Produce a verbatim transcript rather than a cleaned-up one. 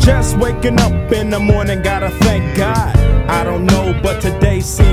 Just waking up in the morning, gotta thank God. I don't know, but today seems